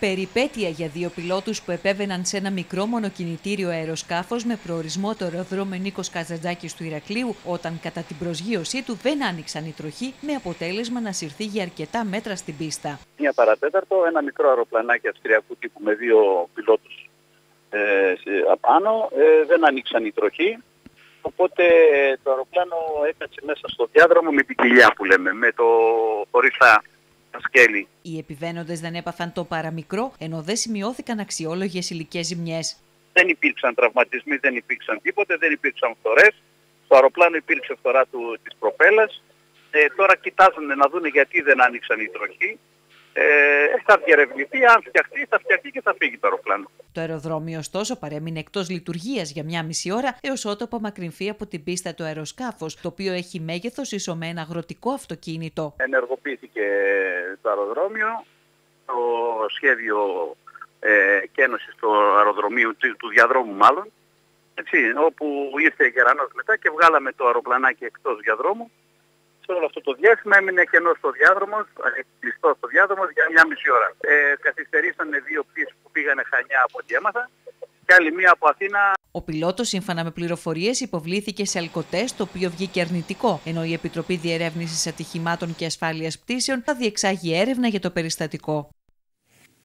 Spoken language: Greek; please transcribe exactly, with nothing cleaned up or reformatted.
Περιπέτεια για δύο πιλότους που επέβαιναν σε ένα μικρό μονοκινητήριο αεροσκάφος με προορισμό το αεροδρόμιο Νίκος Καζαντζάκης του Ηρακλείου, όταν κατά την προσγείωσή του δεν άνοιξαν οι τροχοί, με αποτέλεσμα να συρθεί για αρκετά μέτρα στην πίστα. Μία παρατέταρτο, ένα μικρό αεροπλανάκι αυστριακού τύπου με δύο πιλότους ε, απάνω, ε, δεν άνοιξαν οι τροχοί. Οπότε το αεροπλάνο έκατσε μέσα στο διάδρομο με την κοιλιά που λέμε, με το χωρίς τα σκέλη. Οι επιβαίνοντες δεν έπαθαν το παραμικρό, ενώ δεν σημειώθηκαν αξιόλογες υλικές ζημιές. Δεν υπήρξαν τραυματισμοί, δεν υπήρξαν τίποτε, δεν υπήρξαν φθορές. Στο αεροπλάνο υπήρξε φθορά του, της προπέλας. Ε, τώρα κοιτάζουν να δουν γιατί δεν άνοιξαν οι τροχοί. Ε, θα διερευνηθεί, αν φτιαχτεί, θα φτιαχτεί και θα φύγει το αεροπλάνο. Το αεροδρόμιο, ωστόσο, παρέμεινε εκτός λειτουργίας για μια μισή ώρα, έως ότου απομακρυνθεί από την πίστα το αεροσκάφος, το οποίο έχει μέγεθος ίσο με ένα αγροτικό αυτοκίνητο. Ενεργοποιήθηκε το αεροδρόμιο, το σχέδιο ε, καίνωσης του αεροδρομίου, του, του διαδρόμου μάλλον, έτσι, όπου ήρθε γερανός μετά και βγάλαμε το αεροπλανάκι εκτός διαδρόμου. Σε όλο αυτό το διάστημα έμεινε κενός στο διάδρομο, κλειστό στο διάδρομο για μια μισή ώρα. Ε, καθυστερήσανε δύο πτήσεις που πήγανε Χανιά από ό,τι έμαθα και άλλη μία από Αθήνα. Ο πιλότος, σύμφωνα με πληροφορίες, υποβλήθηκε σε αλκοτέστ, το οποίο βγήκε αρνητικό, ενώ η Επιτροπή Διερεύνησης Ατυχημάτων και Ασφάλειας Πτήσεων θα διεξάγει έρευνα για το περιστατικό.